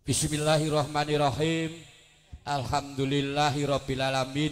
Bismillahirrahmanirrahim. Alhamdulillahirabbil alamin.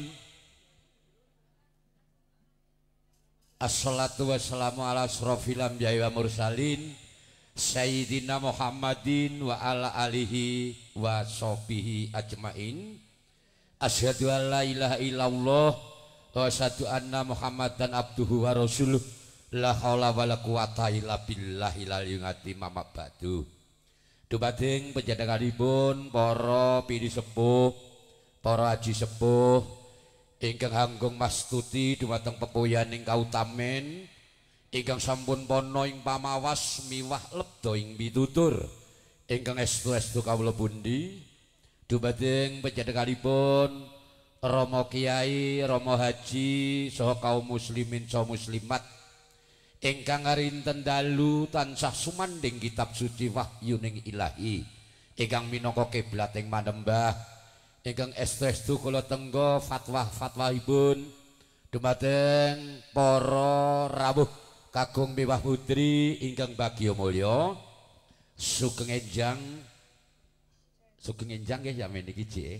Assalatu wassalamu ala asrofil anbiya'i wa mursalin Sayyidina Muhammadin wa ala alihi wa sahbihi ajmain. Asyhadu an la ilaha illallah wa asyhadu anna Muhammadan abduhu wa rasuluh. La haula wala quwata illa billahil aliyyil azim. Amma ba'du. Dumading panjenenganipun para piri sepuh, para haji sepuh ingkang anggung mastuti dumateng pepoyaning kautamen ingkang sampun pono ing pamawas miwah lebda ing pitutur ingkang estu-estu kawula pundi. Dumading panjenenganipun Rama Kiai, Rama Haji saha kaum muslimin saha muslimat ingkang ngarinten dalu tansah sumanding kitab suci wahyuning ilahi ingkang minangka kiblat ing manembah ingkang estu-estu kula tenggo fatwa-fatwahipun dumateng para rawuh kakung miwah putri ingkang bagya mulya sugeng enjang nggih yamen iki jek.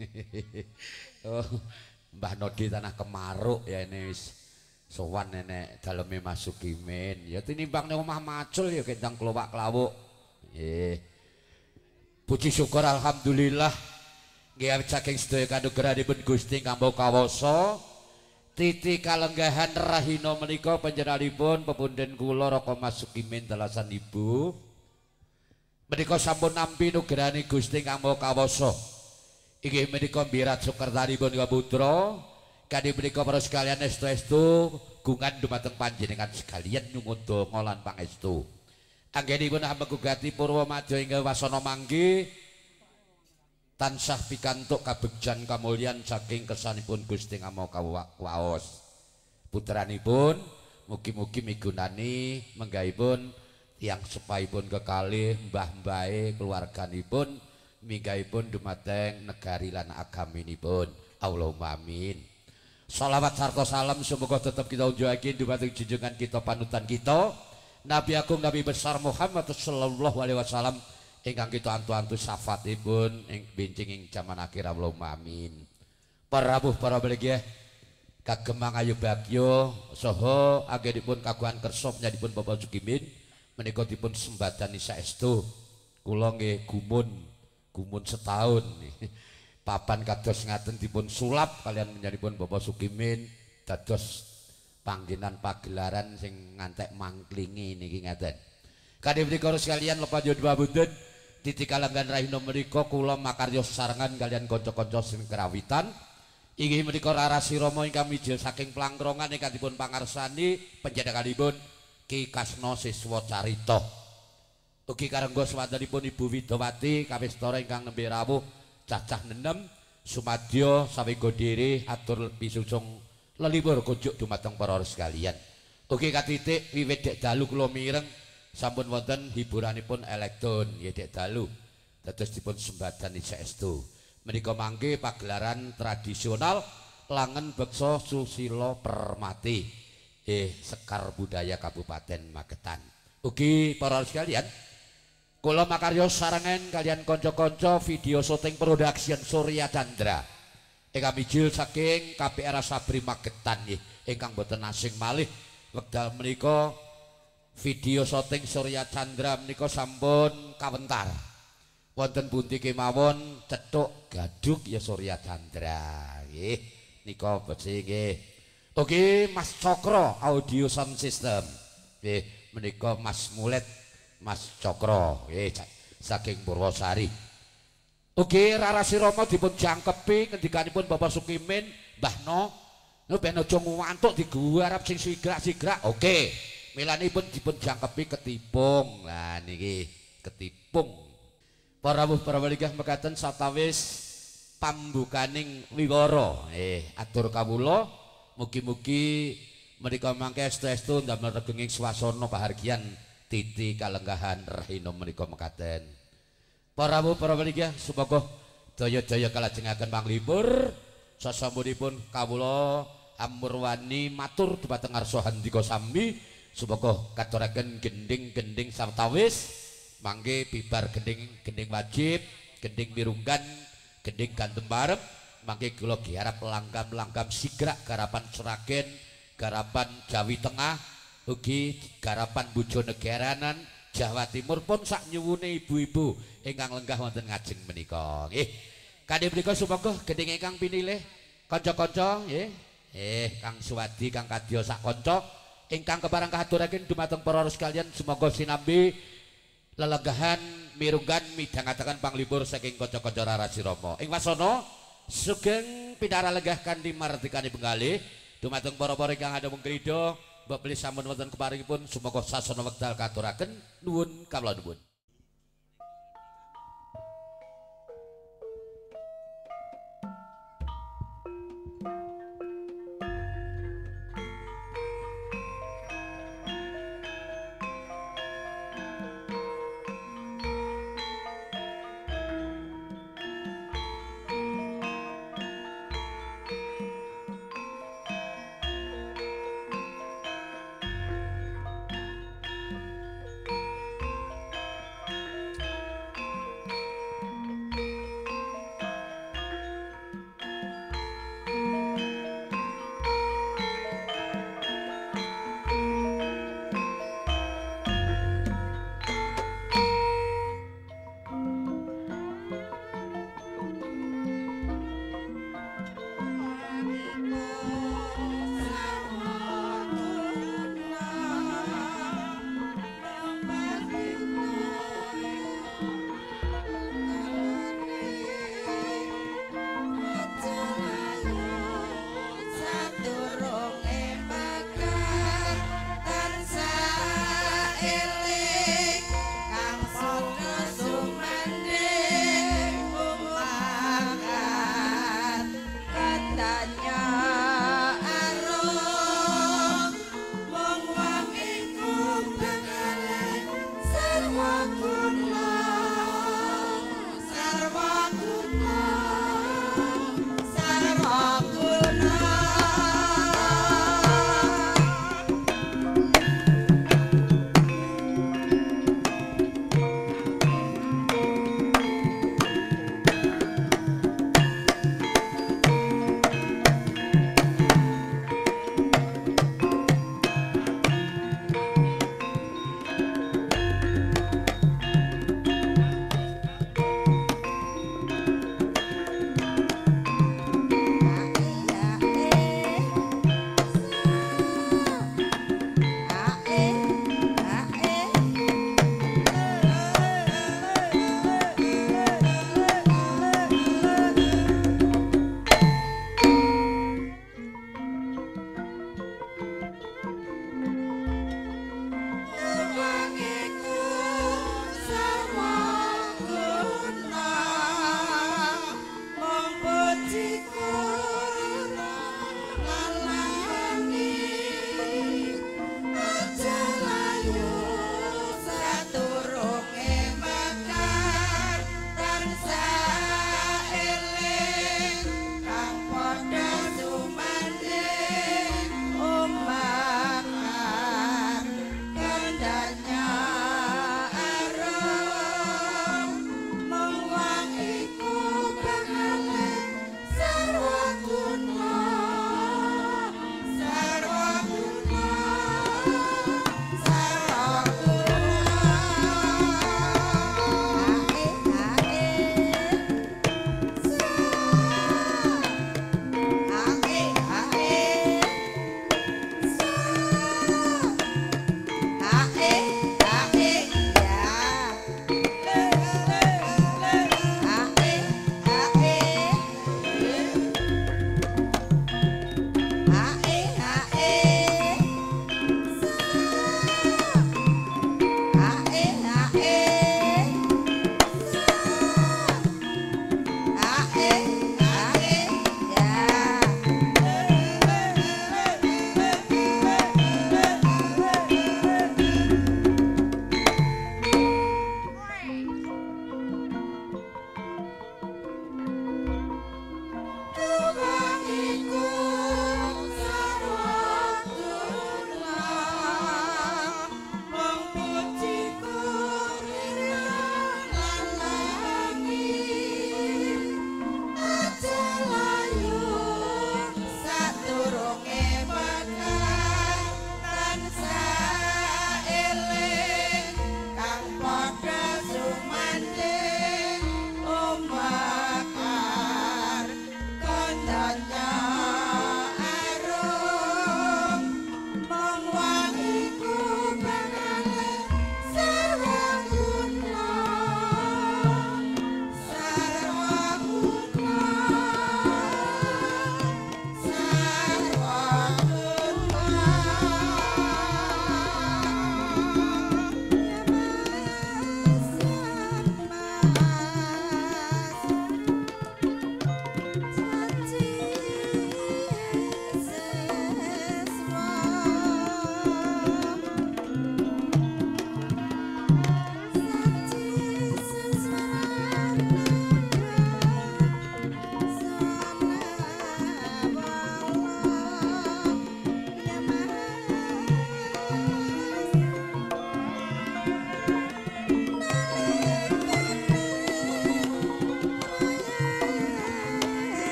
Oh, Mbah Nodi tanah Kemaruk ya ini wis sowan nenek daleme Mas Sugimin ya tinimbang ning omah macul ya kendang kelowak klawuk. Nggih. Puji syukur alhamdulillah nggih saking sedaya kanugrahanipun Gusti kanggo kawasa titi kalenggahan rahina menika panjenenganipun pepunden kula Raka Mas Sugimin dalasan ibu menika sampun nampi nugrahane Gusti kanggo kawasa. Inggih menika mbirat sukertanipun kaputra. Kadhi menika para sekalian estu-estu gungan dumateng panjenengan sekalian nyuwun donga lan pangestu. Anggenipun amegugati purwa madya ing wasana mangke tansah pikantuk kabegjan kamulyan saking kersanipun Gusti Ngamo Kawaos. Putranipun mugi-mugi migunani menggahipun tiyang sepaipun kekalih mbah-mbahe keluarganipun minggahipun dumateng negari lan agaminipun. Allahumma amin. Salawat sarta salam semoga tetap kita unjukaken dumateng junjungan kita panutan kita Nabi Agung Nabi besar Muhammad sallallahu alaihi wasallam ingkang kita antu-antu syafaatipun ing bincing ing jaman akhir. Allahumma amin. Para rawuh para belegeh kagem ayu bagya saha anggenipun kagungan kersa nyadipun Bapak Sugimin menika dipun sembadani saestu kula nggih gumun setahun. Papan kados ngaten dipun sulap kalian menjadipun Bapak Sugimin dados panggenan pagelaran sing ngantek mangklingi niki ngaten. Kadhe menika sekalian lepas nyuwun pamunten titi kalenggan rahina menika kula makarya sesarengan kalian kanca-kanca sing kerawitan inggih menika rarasi Rama ingkang mijil saking Plangkrongan ingkang dipun pangarsani panjenenganipun Ki Kasna Siswa Carita. Ugi karengga swantenipun Ibu Widawati kawistara ingkang nembe rawuh cacah nenem sumadyo sawingga diri atur pisusung lelipur kunjuk dumateng para sekalian. Ugi katitik wiwit dek dalu kula mireng sampun wonten hiburanipun elektron nggih dek dalu dados dipun sembadani saestu. Menika mangke pagelaran tradisional Langen Beksa Susila Permati Sekar Budaya Kabupaten Magetan. Ugi para sekalian kula makarya sarengan kalian kanca-kanca video syuting production Surya Chandra ingkang mijil saking KPR Sabri Magetan nggih ingkang boten asing malih wekdal menika video syuting Surya Chandra menika sampun kawentar wonten pundi kemawon cethuk gaduk ya Surya Chandra nggih nika besi nggih. Oke Mas Cokro Audio Sound System nggih menika Mas Mulet Mas Cokro saking Purwosari. Oke rarasi Rama dipun jangkepi ngendikanipun Bapak Sugimin Mbah No ben aja ngantuk diguarap sing sigrak-sigrak. Oke milanipun dipun jangkepi ketipung. Lah niki ketipung. Para rawuh para waligah mekaten satawis pambukaning wiwara atur kawula mugi-mugi menika mangke estu-estu ndamel regenging swasana pahargyan titi kalenggahan rahina menika mekaten. Para rawuh para waligah semoga daya-daya kalajengaken panglipur sasampunipun kawula amurwani matur dumateng ngarsa handika sami semoga katuraken gending-gending sartawis mangke bibar gending wajib, gending mirunggan, gending gantem barep, mangke kula diharap langgam-langgam sigrak garapan Sragen, garapan Jawi Tengah, ugi garapan Bojonegaranan, Jawa Timur pun sak nyuwune ibu-ibu ingkang lenggah wonten ngajeng menika. Nggih. Kadhe menika sumangga gending ingkang pinilih kanca-kanca nggih. Kang Suwadi, Kang Kadya sak kanca ingkang kepareng kahaturaken dumateng para sekalian sumangga sinambi lelenggahan mirunggan midhangetaken panglipur saking kanca-kanca Rarasi Rama. Ing wasana sugeng pindhara lenggah kanthi mardikane penggalih dumateng para-para ingkang ada mengkrida mbok beli sampun wonten keparingipun sumangga sasana wekdal katuraken nuwun kawula nuwun.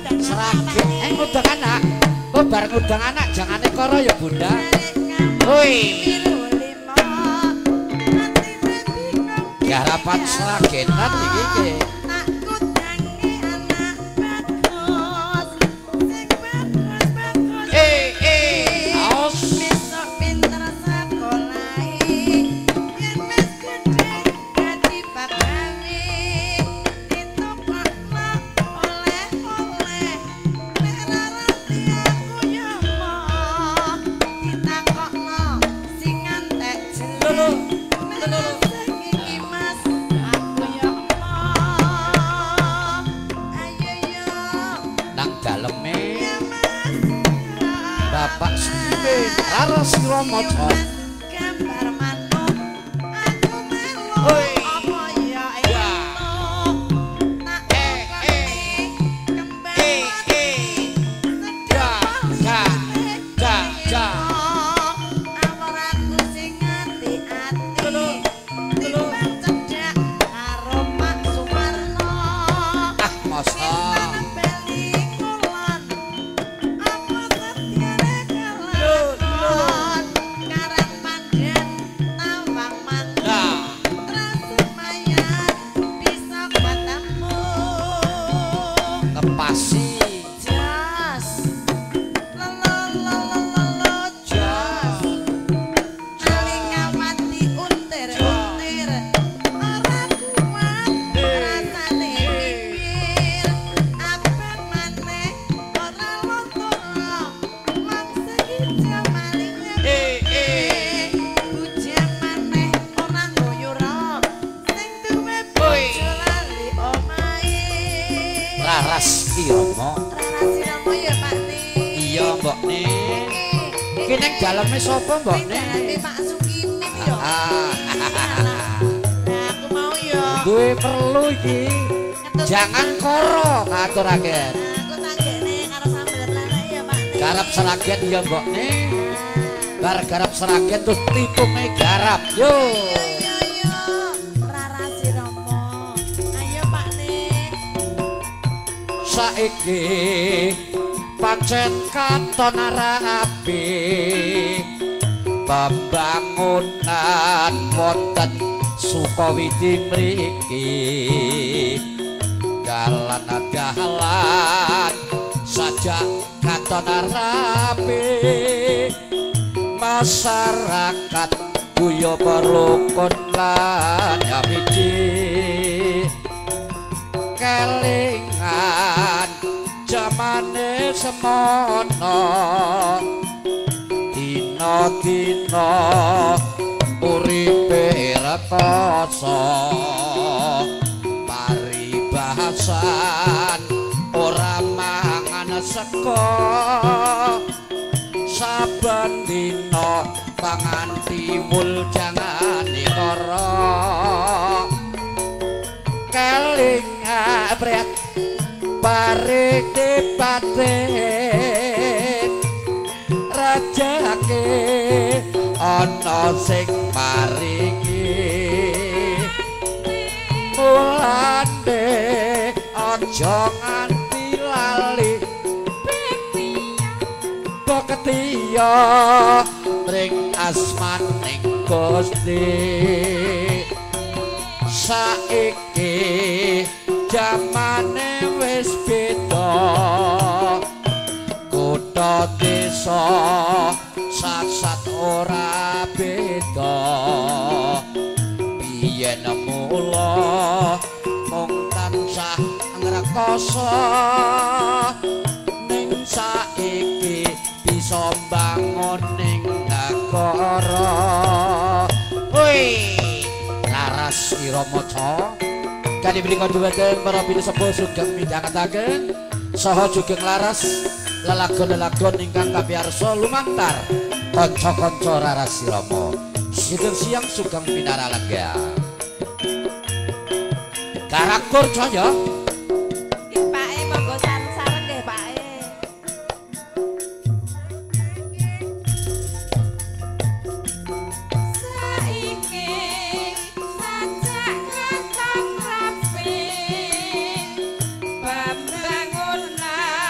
Seragen ngundang anak. Oh bar ngundang anak jangane karo ya Bunda. Woi. Garapan seragenan iki iki. Bapak Simin karo sira maca gambar manuk aku melu apa ya Raras Irama. Raras Irama ya Pak Ne. Iya Mbok Ne. Iki ning daleme sapa Mbok Ne? Daleme Pak Sukimit ya. Nah, aku mau ya. Duwe perlu iki. Jangan koro ngaturake. Aku tanggene karo sambel lele ya Pak Ne. Garap seragen ya Mbok Ne. Bar garap seragen terus titunge garap. Yo. Saiki pancen katon rapi pembangunan wonten Sukawidi mriki dalan saja katon rapi masyarakat kuyo berukun lan nyamiji kelingan jamane semono dina-dina uripe rekoso paribahasan ora mangan sego saben dina pangan tiwul jangane karo kelingan priat paring dipatik rajake ana sing maringi mulane aja nganti lali bektiya ring asmaning Gusti saiki jamane wis beda kutha desa sat ora beda biyen mula mung tansah ngrekoso ning saiki bisa mbangun ning nagara woi Laras Irama kali beli konduweten para pinsepuh sugeng midhangetaken saha jugeng laras lelagon-lelagon ingkang kapiyarsa lumantar kanca-kanca Laras Irama sinten siang sugeng pinaralega Karakur Jaya nggih Pake monggo sareng-sareng nggih Pake Pembangunan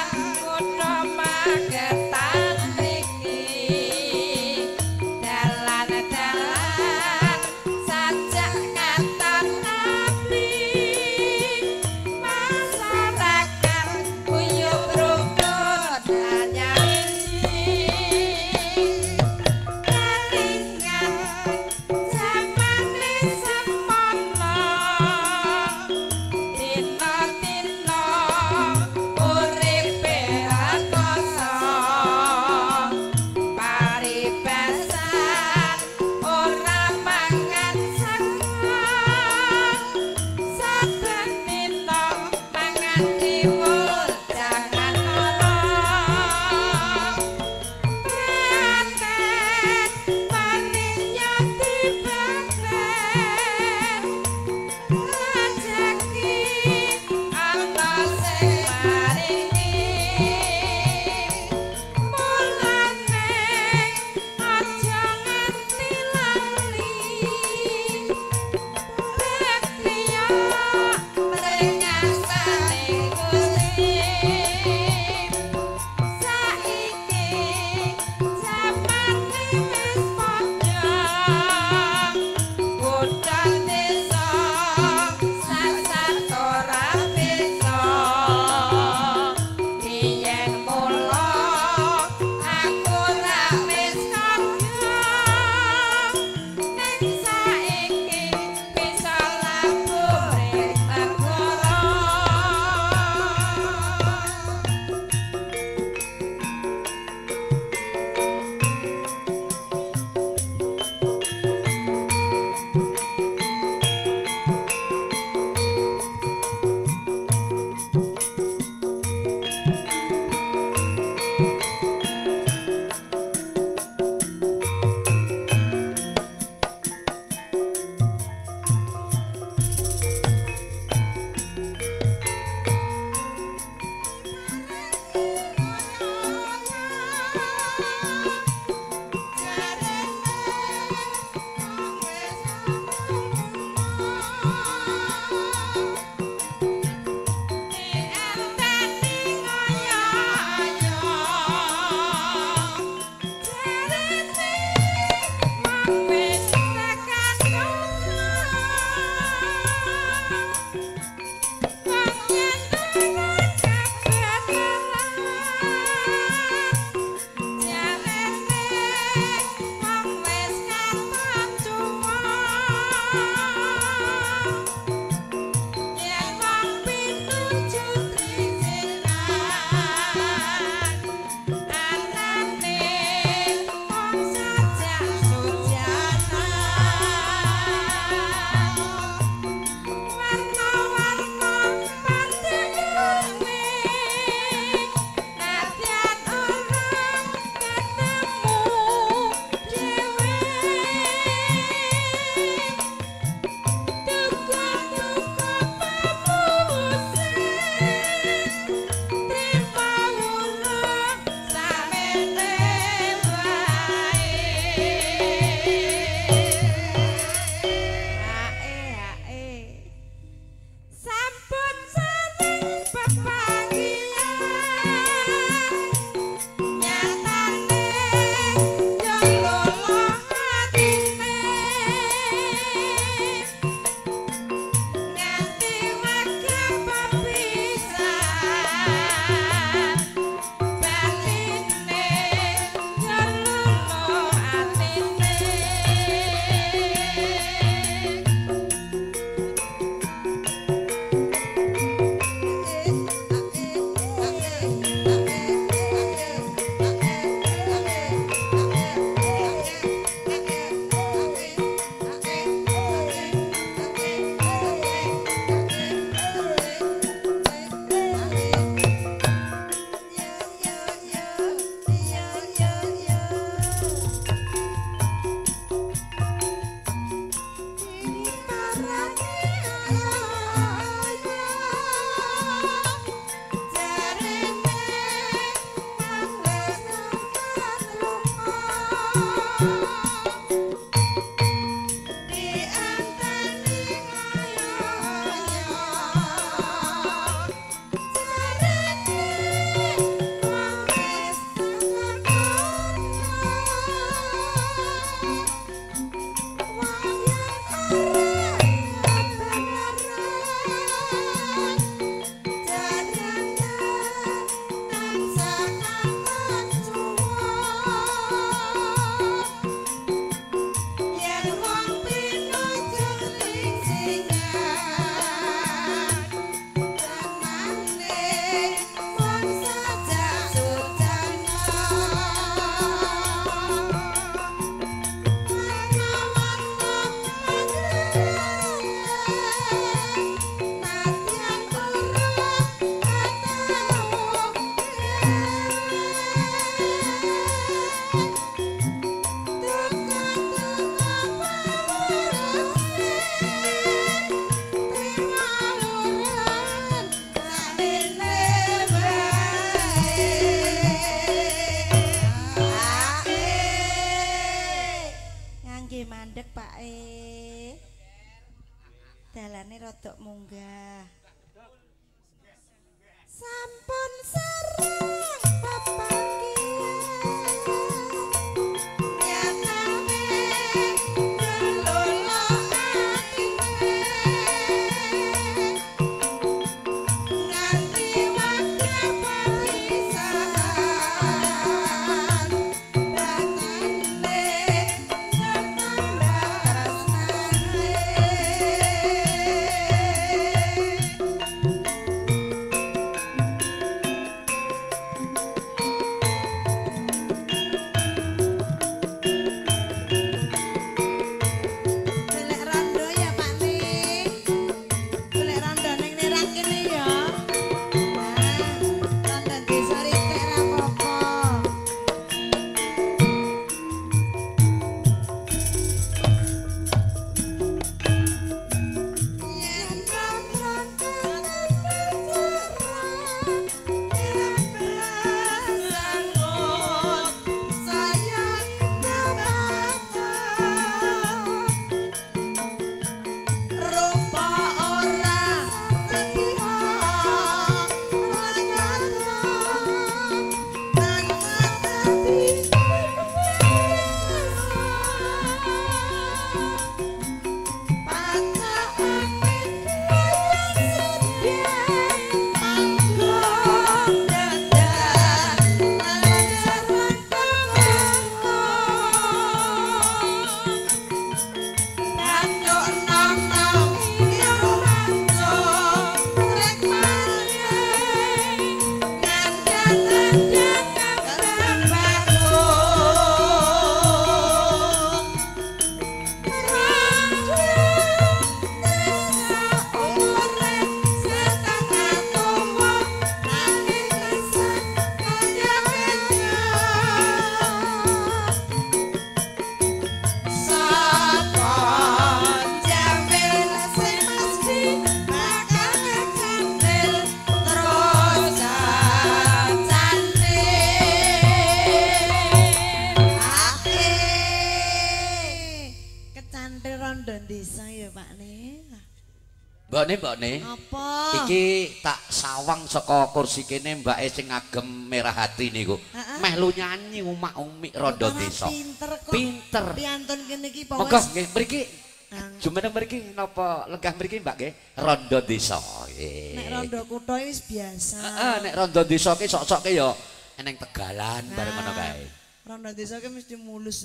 mbokne. Apa? Iki tak sawang saka kursi kene mbake sing ngagem merah hati niku. Meh lu nyanyi umak-umik rondo desa. Pinter kok. Pinter. Piantun kene iki apa Monggo wis? nggih mriki. Jumeneng mriki napa lenggah mriki Mbak nggih? Rondo desa. Nek rondo kutha wis biasa. Heeh, nek rondo desa ki sok-sokke ya eneng tegalan bareng ngono kae. Rondo desa ki mesti mulus.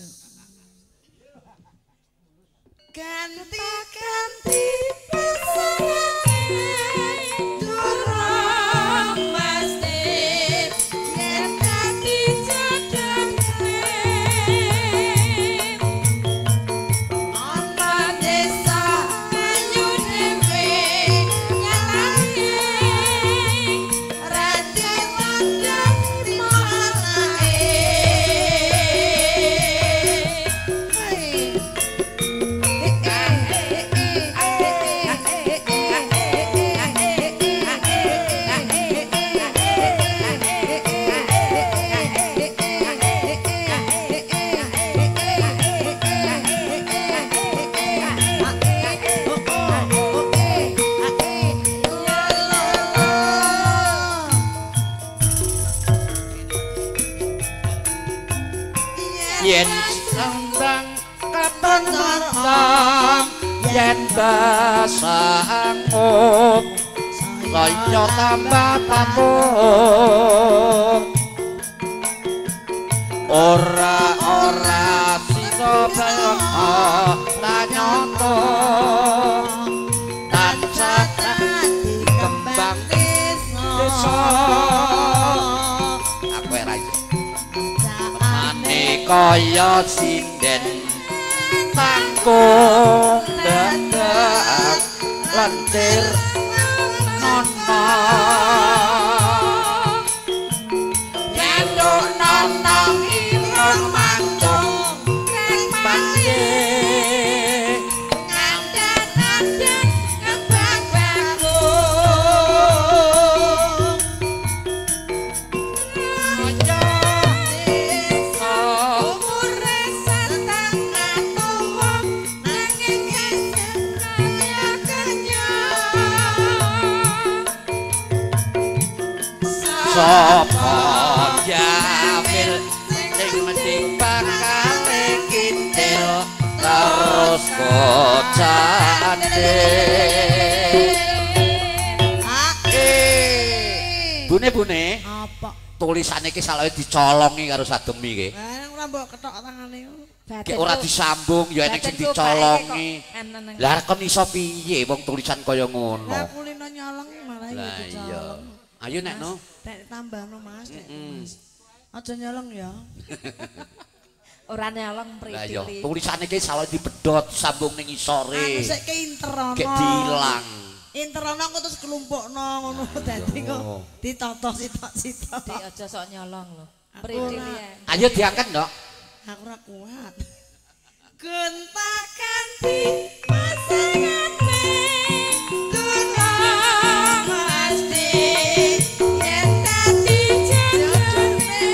Ganti-ganti pasangan durung mesti yen dadi jodohne ana desa ayu dhewe nyatane rada wandang malake Yen sambang katon sarang yen basangut saya tambah tambung ora sida bayang tanyoto tansah dadi kembang desa aku ora iso kaya sinden tangkung dadak lentir nono nyanduk nono irung mancung banjir ngandhat-ngandhat kembang bagung sapa jamil sing mending bakal kintil terus kocande bune apa? tulisane iki saloe dicolongi karo sademi iki Ora mbok ketok tangane. Ki ora disambung ya eneng sing dicolongi lah kon iso piye wong tulisan kaya ngono Lah kulino nyolong malah lah iki iya dicolong. ayo nek no Nek tambahno Mas, nek Mas. Aja nyolong ya. Ora nyolong lah iya pritili. tulisane iki saloe dipedhot sambung ning isore Anu sik keinterono. gek diilang Interono aku terus kelumpukno ngono dadi kok ditata sitok-sitok. Dik aja sok nyolong lho. Aku Pritili ora. ae. ayo diangkat ndok Aku ora kuat. Gonta-ganti pasangane durung mesti yen dadi jodohne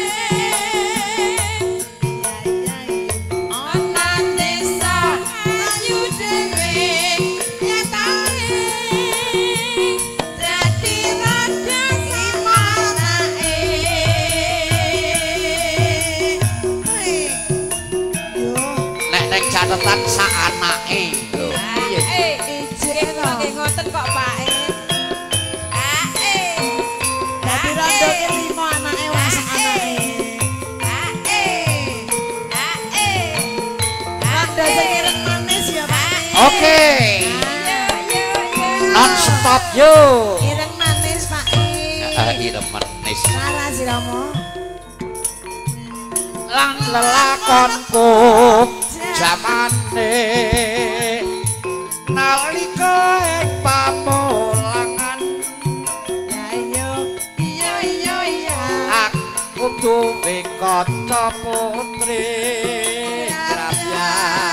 ana desa ayu dhewe nyatane dadi rada simanake nek ning catetan sak anake lho piye Nggih nggih ngoten kok Pak. Dadi rondo ki 5 anake wong sak anake. Rondo sing ireng manis ya, Pak. oke non stop yo Ireng manis, Pak. irem manis Sara siramo. lan lelakonku jamane nalika ing pamulangan Iya. aku duwe kaca putri grabya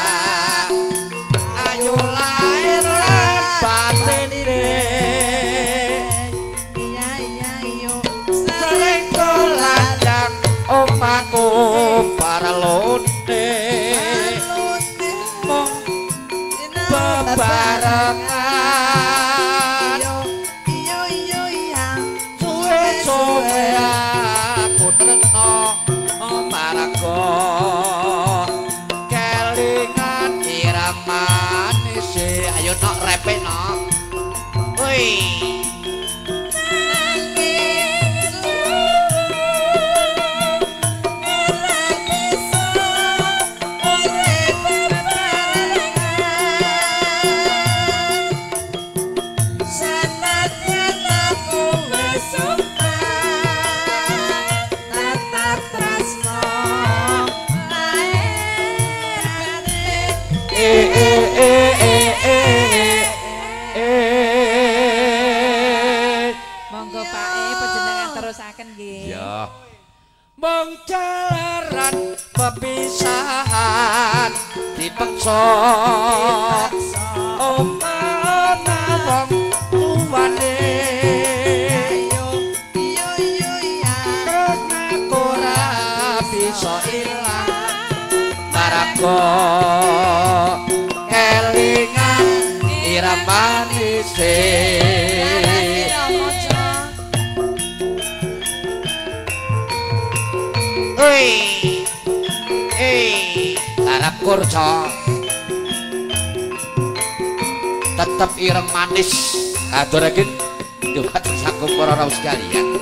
ayu lair lan batin Iya. sering dolan omahku para lonte mung bebarengan Monggo Pak panjenengan terusaken nggih. Ya. Mong jalaran pepisahan dipeksa omana wong tuwane terus aku ora bisa ilang marako kelingan iramanise harap kurca tetap ireng manis aturaken dumateng sakumpara sekalian.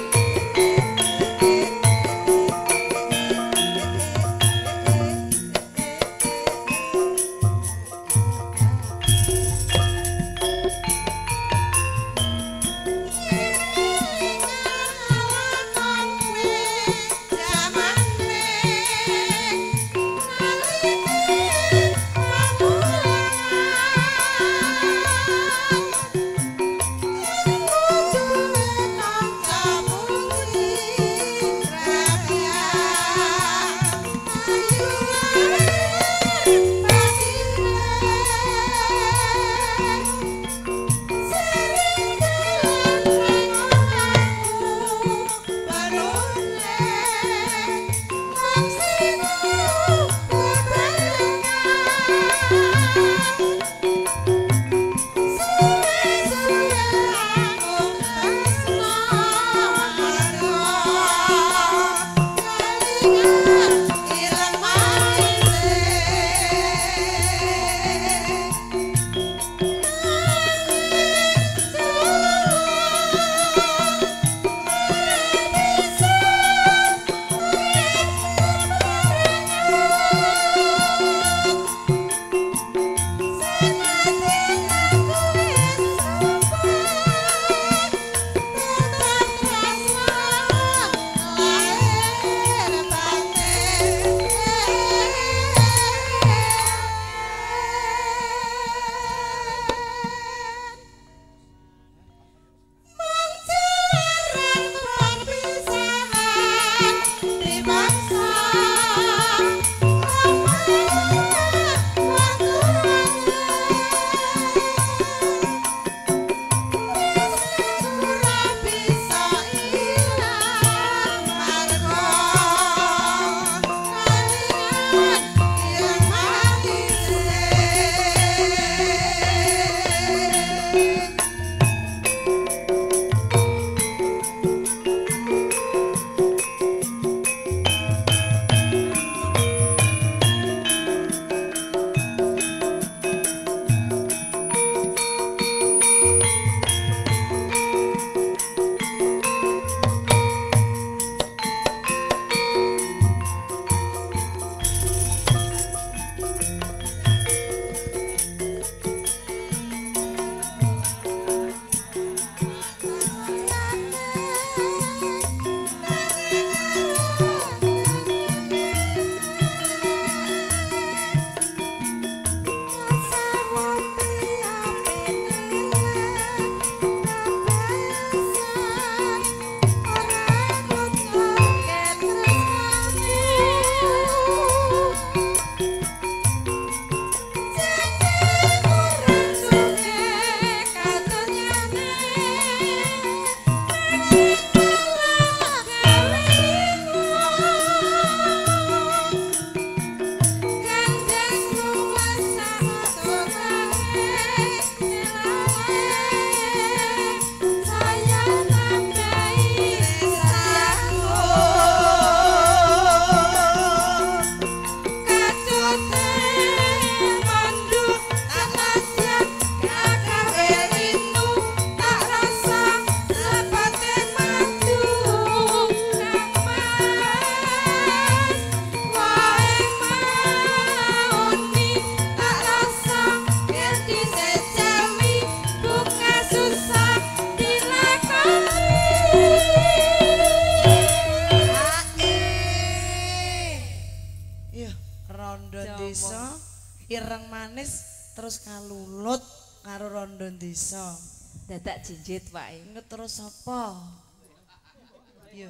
desa, ireng manis terus kalulut karo rondo desa. Dadak jinjit wae. Inget terus apa? Yo.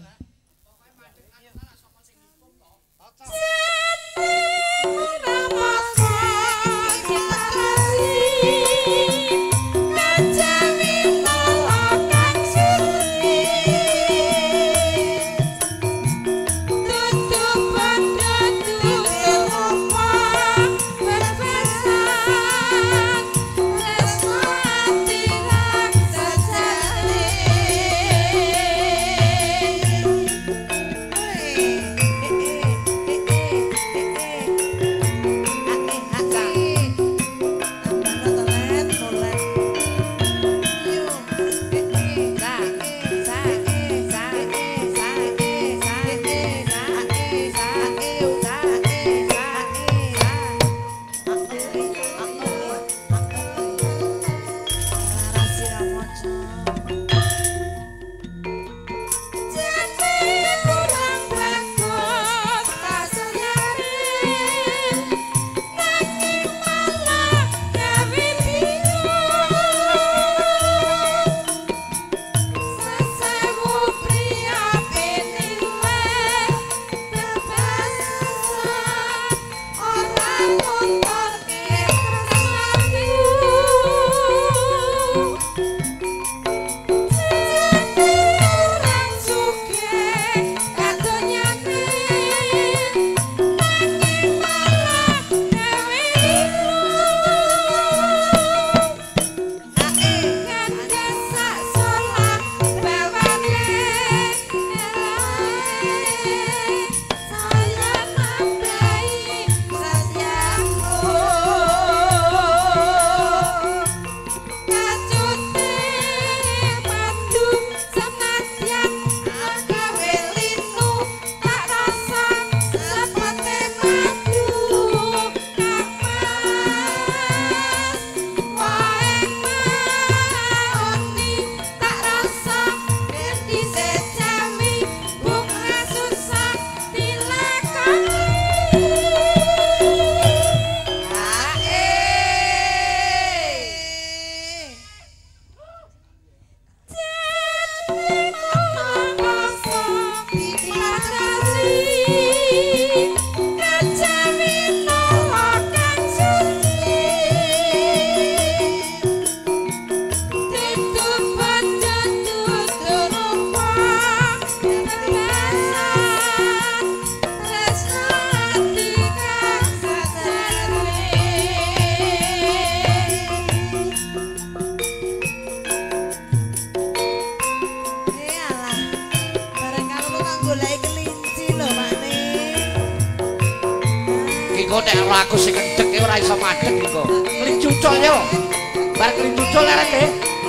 Aku sing kendhek ora iso madheg iku. Klincucul yo. Bar klincucul arek e.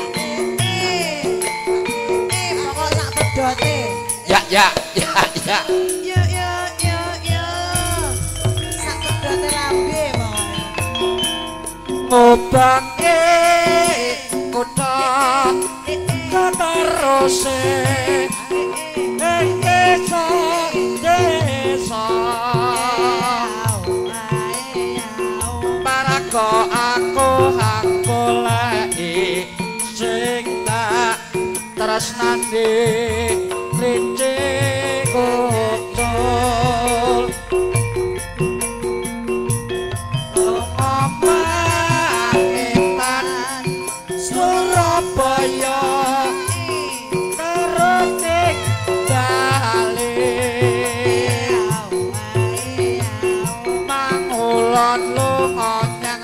Pokok sak pedote. Ya. Yo. Sak pedote lambe pokoke. Ngobange kota terose. Desa. Kok aku leki sing tak tresnani rinci kucul Magetan Surabaya Keretik Bali Mangulon lunga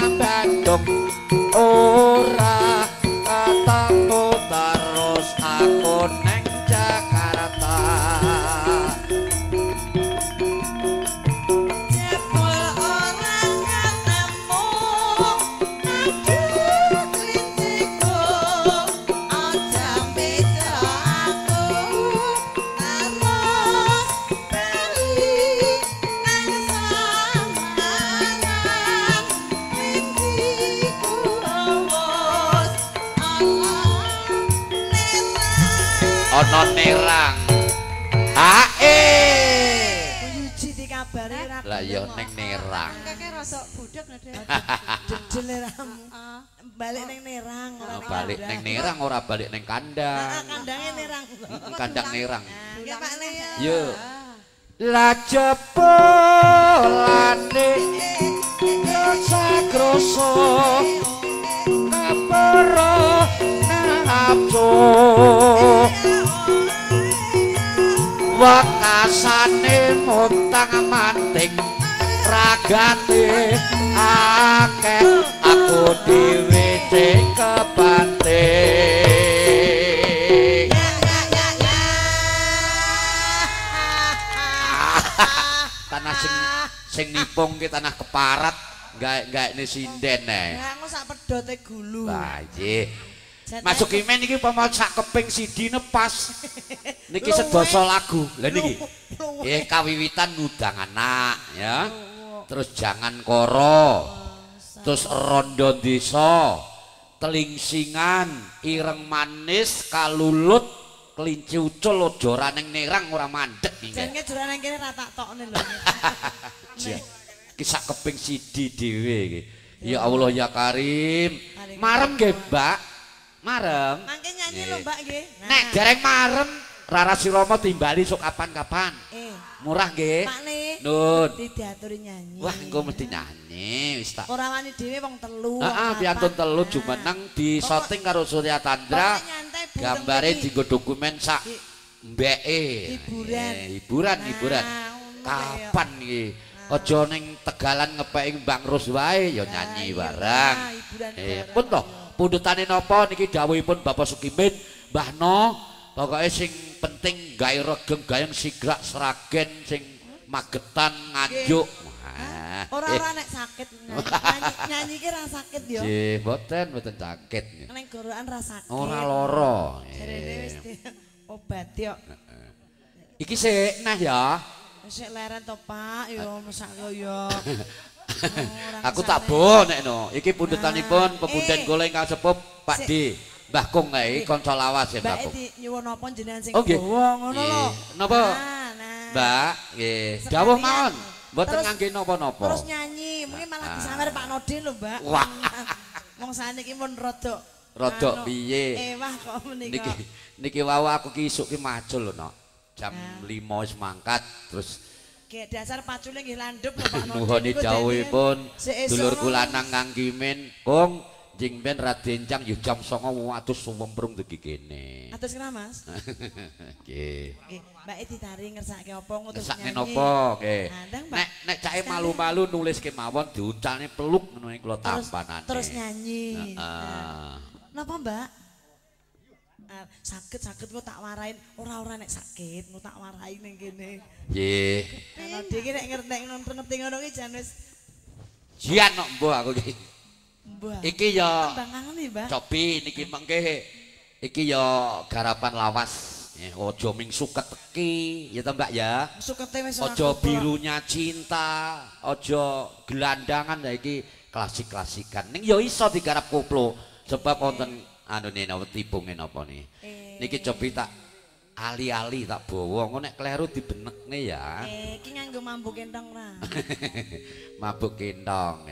ora ketemu terus aku neng Jakarta jebul ora ketemu aduh klinciku aja beda aku terus bali nang samaran ana nerang Yuji dikabar gambare ra. Lah ya ning Nerang. Keke rada budheg Dek. Jedel ramu. Balik ning Nerang ora ning Balik ning Nerang ora balik ning kandang. kandange Nerang. Kandang Nerang. Nggih Pak Le ya. Yo. La jepolane kroso kaporo nafsu wakasane muntang manting ragane akeh aku dhewe sing kebanting tanah sing nipung ki tanah keparat gaek-gaekne sinden ae. Ya aku sak pedote gulu. Lah nggih. Masuk Kimen iki pamot sak keping sidine pas. Niki sedasa lagu. Lah niki. Nggih kawiwitan ngundang anak ya. Terus jangan koro. Terus rondo desa. Telingsingan, ireng manis, kalulut, kelinci ucul ojora ning Nerang ora mandeg iki. Jenenge jurane kene ra tak tokne lho. Ki sak keping sidi dhewe iki. Ya Allah ya Karim. Marem nggih, Mbak. Marem. Mangke nyanyi lho Mbak nggih. Nek dereng marem Rara Sirama timbali sok kapan-kapan. Murah nggih. Pak Le. Nun. Diaturi nyanyi. Wah, engko mesti nyanyi wis tak. Ora wani dhewe wong telu. Heeh, piantun telu jumeneng di syuting karo Surya Tandra. Gambare dienggo dokumen sak mbeke. Hiburan. Kapan iki? Aja ning Tegalan ngepeki Mbang Rus wae ya nyanyi bareng. Pun toh, pundutane napa niki dawuhipun Bapak Sukimin, Mbah No, pokoke sing penting gawe regeng gayeng sigrak seragen sing magetan nganjuk. Ora nek sakit nyanyi ki ra sakit ya. Nggih, mboten sakit. Ning gorokan ra sakit. Ora lara. Jarene wis obat yo. Iki sik nah ya. Sik leren to Pak, yo mesak yo. Aku tak boh nek no. Iki pundutanipun pepundhen kula ingkang sepuh Pak D. Mbah Kung kae kanca lawas ya Mbah Kung. Mbak nyuwun napa jenengan sing nggih. dawa ngono lho. Napa? Mbak, nggih. Dawuh mawon. Mboten ngangge napa-napa. Terus nyanyi, mungkin malah disamber Pak Nodin lho, Mbak. Wah. Wong saniki mun rodok piye? Ewah kok menika. Niki wau aku ki isuk ki macul lho, Nok. Jam 5 wis mangkat terus Kayak dasar pacule nggih landhep lho Pak Nodin. nuhoni dawuhipun dulur kula nang Kang Kimin, Kung jing ben radencang yo jam 09.00 atus suwemprung dugi kene. Atus kena Mas? Nggih. Nggih, Mbak ditari ngersake apa ngutus nyanyi. Ngersake napa? Nggih. Nek cake malu-malu nulis kemawon diuncalne peluk ngono kula tampanane. Terus nyanyi. Heeh. Napa Mbak? Sakit kok tak warain ora nek sakit mau tak warai ning kene. Nggih. Ana dhewe nek ngerti ngono ki jan wis jian kok mbah aku iki. Mbah. Iki ya tembangan iki, Mbah. Cobi niki mengke iki ya garapan lawas. Aja ming suket teki ya to Mbak ya. Sukete wis ora. Aja birunya cinta, aja gelandangan ya iki klasik-klasikan. Ning ya iso digarap koplo sebab wonten anune napa tibunge napa nih. Niki cobi tak ali-ali tak bawa engko nek kleru dibenekne ya. Iki nganggo mabuk kentong ra. Mabuk kentong.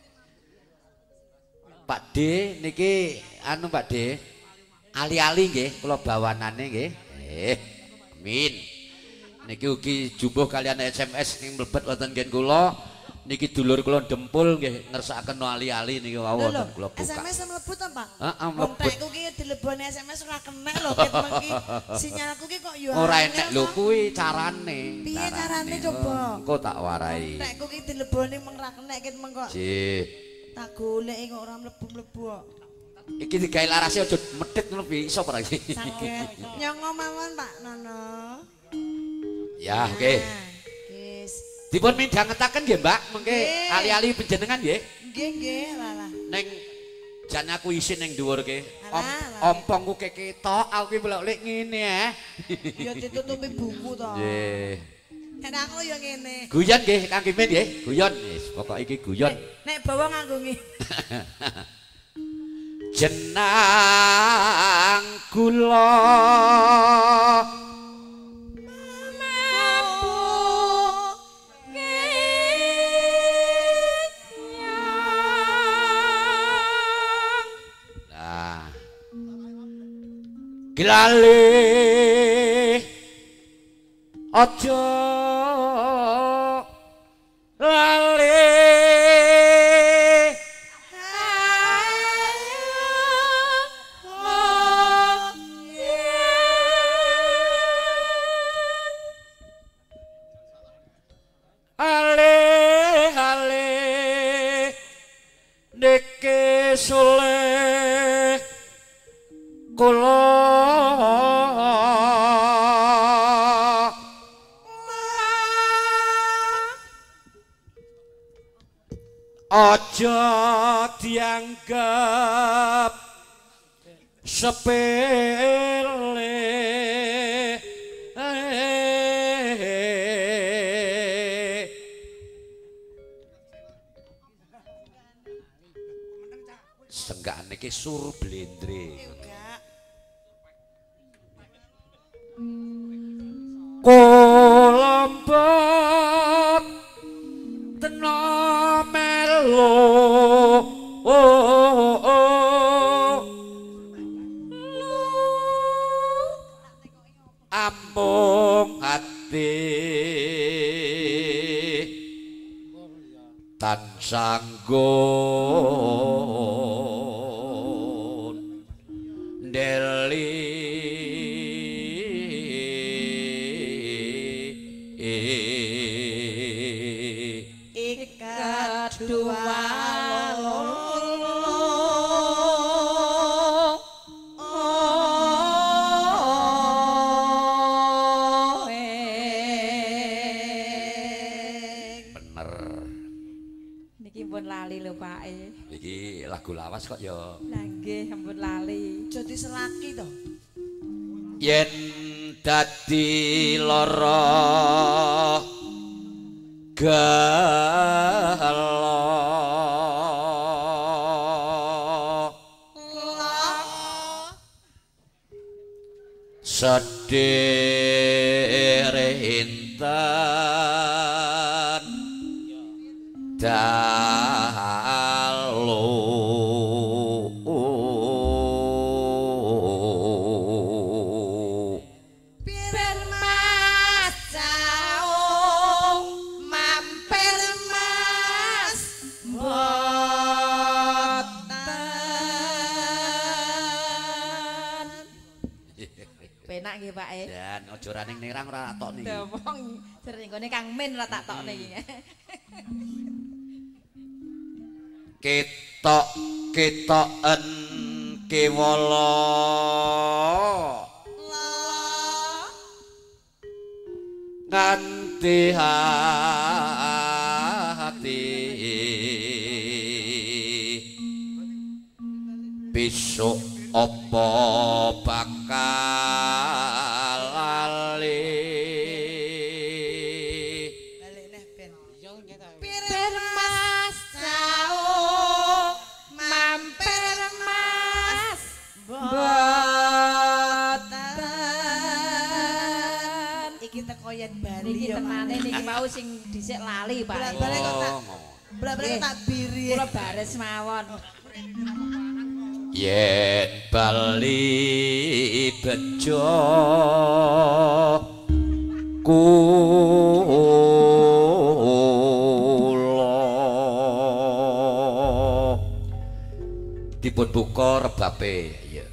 Pak D niki anu Pak D. Ali-ali nggih kula bawanane nggih. Amin. Niki ugi jumbuh kalian SMS sing mlebet wonten ngen kula. Niki dulur kula Dempul nggih ngersakaken ali-ali niki wau wonten kula buka. SMS mlebu to, Pak? Heeh, mlebet. Kontakku ki dileboni SMS ora kena lho ket mengki. Sinyalku ki kok yo ora enek lho kuwi carane. Piye carane coba? Engko tak warai. Kontakku ki dileboni meng ra kena ket mengko. Nggih. Tak goleki kok ora mlebu-mlebu kok. Iki digawe larase aja medhit ngono piye iso ora iki. Saged. Nyongo mawon Pak Nono. Ya, oke. Wis. Dipun midhangetaken nggih, Mbak, mengke ali-ali panjenengan nggih. Nggih, lalah. Ning jan aku isin ning dhuwur ke. Ompongku keketok, aku ki melok ngene Ya ditutupi buku to. Nggih. Nek aku ya ngene. Guyon nggih, Kang Kimin nggih. Guyon wis, pokok iki guyon. Nek bawa nganggo ngene. Jenang kula Mampu lali aja lali niki soleh kula aja dianggap sepele senggak niki sur blendre kolombat tena melo amung hati tan sanggon deli ikat dua lali lho Pak. Iki lagu lawas kok ya. Lah nggih ampun lali. Jadi selaki to. Yen dadi lara galo sedere intan dalu pir mas caung mampir mas boten Penak nggih Pak. Dan aja raning nirang ora tok niki. Wong sering ngene Kang Min ora tak tokne iki. Ketok-ketoken kewala nganti hati besok apa bakal lali pir mas caung mampir mas boten iki teko yen Bali Niki ya tenane niki mau sing dhisik lali Pak. Blak-blak kok tak blak-blak tak biri Kula bares mawon. yen bali bejo kula dipun buka rebabe ya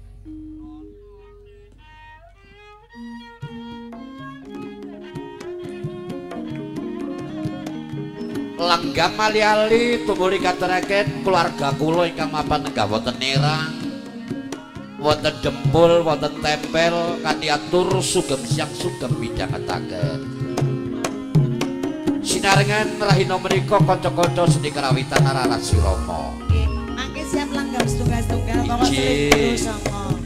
langgam ali-ali tumuli katuraken keluarga kula ingkang mapan nenggah wonten nirang wonten dempul wonten tempel kanthi atur sugeng siang sugeng midhangetaken sinarengan rahina menika kanca-kanca seni karawitan Rarasi Rama mangke siap langgam setunggal-setunggal monggo Iji. sering